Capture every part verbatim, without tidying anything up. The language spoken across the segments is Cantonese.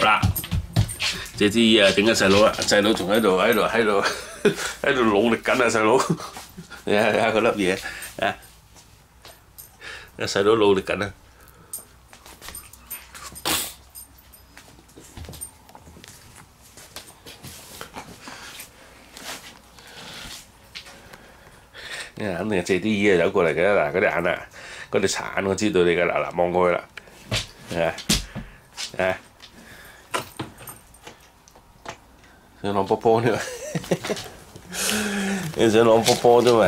啦。借支嘢啊，整緊細佬啦，細佬仲喺度喺度喺度喺度努力緊啊！細佬，你睇下嗰粒嘢啊！阿細佬努力緊啊！啊，肯定係借啲嘢走過嚟嘅嗱，嗰啲眼啊，嗰條殘眼我知道你嘅嗱嗱望過去啦，啊啊！想攞波波啫嘛，你想攞波波啫嘛，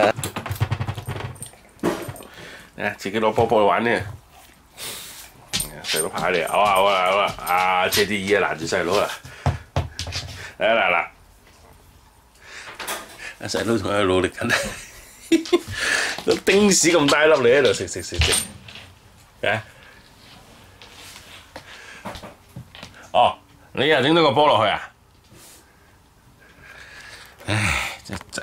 啊自己攞波波去玩呢，細佬爬嚟，好啊好啊好啊，啊借啲嘢攔住細佬啊，嚟嗱嗱，阿細佬仲喺度努力緊。個丁屎咁大粒，你喺度食食食食，啊！哦，你又整到個波落去啊！唉，隻仔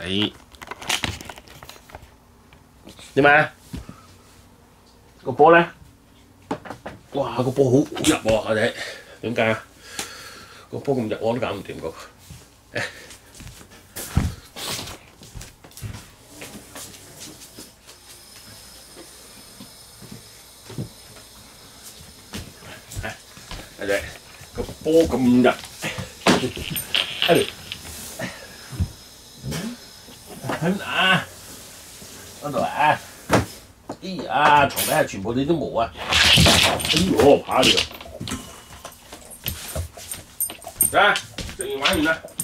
點啊？個波咧，哇！個波好入喎，我哋點解啊？個波咁入我都搞唔掂個。阿仔個波咁入，哎，啊，嗰度啊，哎呀，床底下全部你啲毛啊，哎呦，爬嚟啊，啊，食完玩完啦。